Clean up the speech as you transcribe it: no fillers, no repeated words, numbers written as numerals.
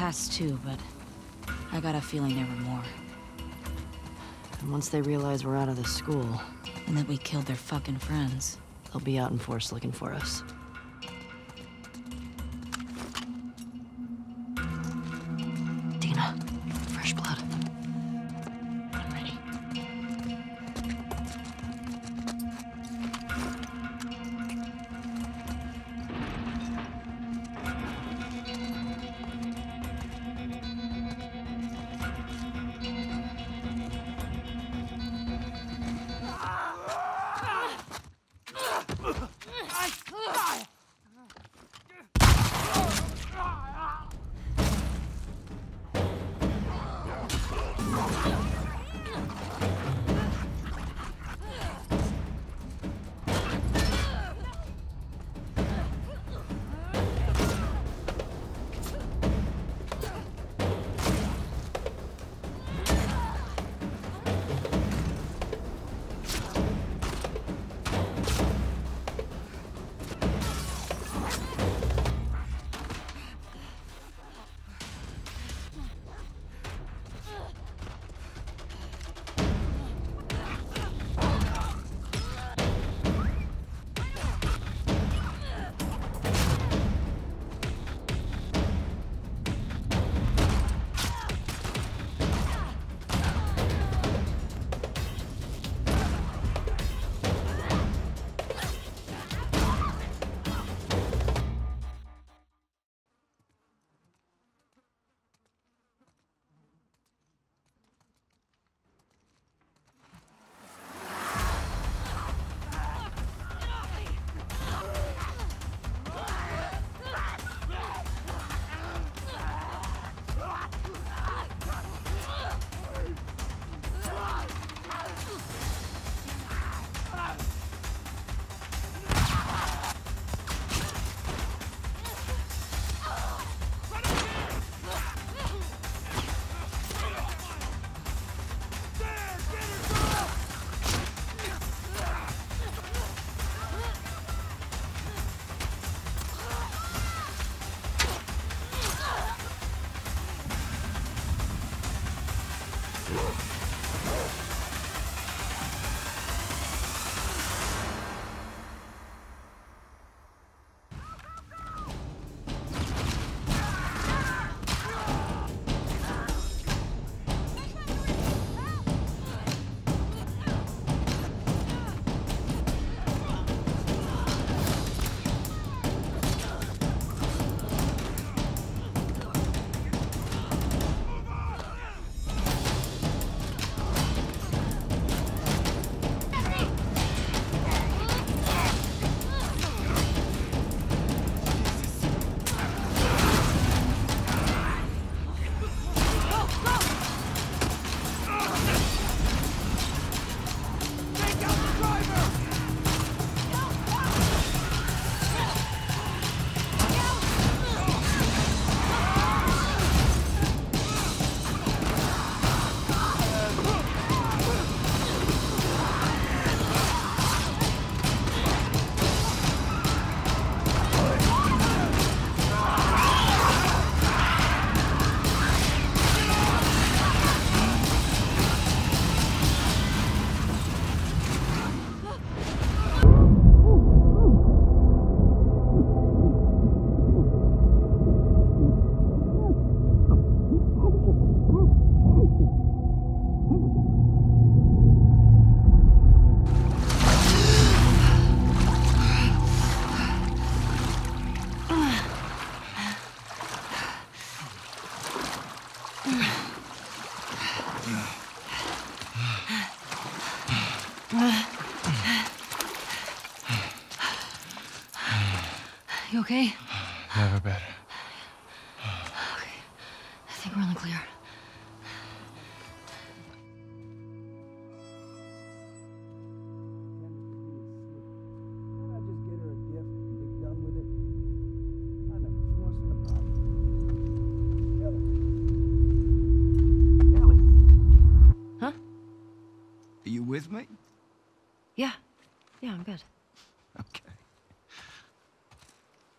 past too, but I got a feeling there were more. And once they realize we're out of the school, And that we killed their fucking friends. they'll be out in force looking for us. Dina, fresh blood. I'm ready. You okay? Never better. Okay. I think we're in the clear. Are you with me? Yeah. Yeah, I'm good. Okay.